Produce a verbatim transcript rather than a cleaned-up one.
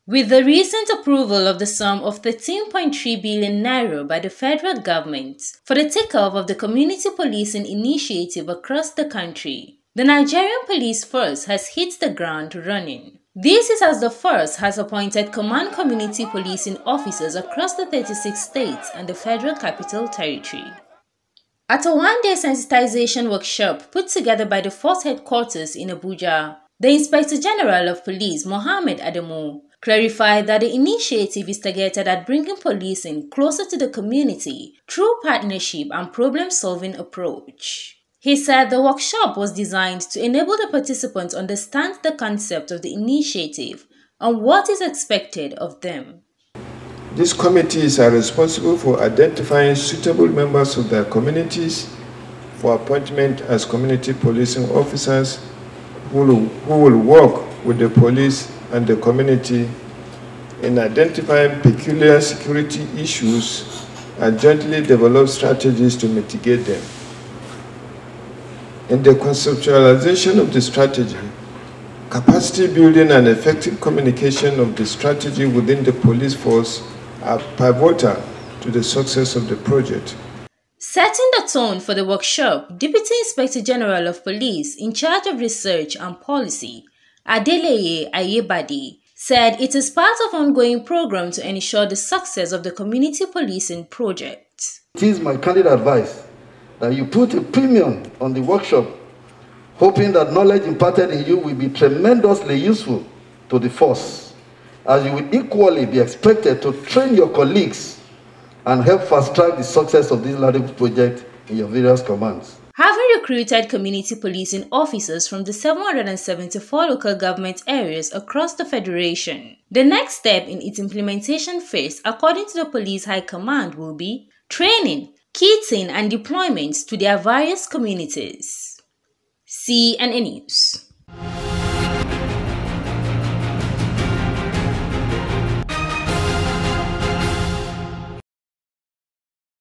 With the recent approval of the sum of thirteen point three billion naira by the federal government for the takeoff of the community policing initiative across the country, the Nigerian Police Force has hit the ground running. This is as the force has appointed command community policing officers across the thirty-six states and the Federal Capital Territory. At a one-day sensitization workshop put together by the force headquarters in Abuja, the Inspector General of Police, Mohammed Adamu, clarified that the initiative is targeted at bringing policing closer to the community through partnership and problem-solving approach. He said the workshop was designed to enable the participants understand the concept of the initiative and what is expected of them. These committees are responsible for identifying suitable members of their communities for appointment as community policing officers who will, who will work with the police and the community in identifying peculiar security issues and jointly develop strategies to mitigate them. In the conceptualization of the strategy, capacity building and effective communication of the strategy within the police force are pivotal to the success of the project. Setting the tone for the workshop, Deputy Inspector General of Police in charge of research and policy, Adeleye Ayebade, said it is part of an ongoing program to ensure the success of the community policing project. It is my candid advice that you put a premium on the workshop, hoping that knowledge imparted in you will be tremendously useful to the force, as you will equally be expected to train your colleagues and help fast-track the success of this laudable project in your various commands. Having recruited community policing officers from the seven hundred seventy-four local government areas across the Federation, the next step in its implementation phase, according to the Police High Command, will be training, kitting and deployment to their various communities. C N N News.